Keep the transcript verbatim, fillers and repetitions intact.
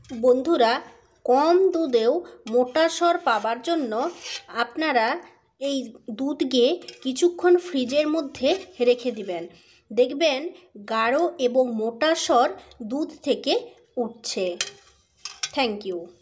বন্ধুরা, কম দুধেও মোটা স্বর পাবার জন্য আপনারা এই দুধকে কিছুক্ষণ ফ্রিজের মধ্যে রেখে দিবেন। দেখবেন গাঢ় এবং মোটা স্বর দুধ থেকে উঠছে। Thank you.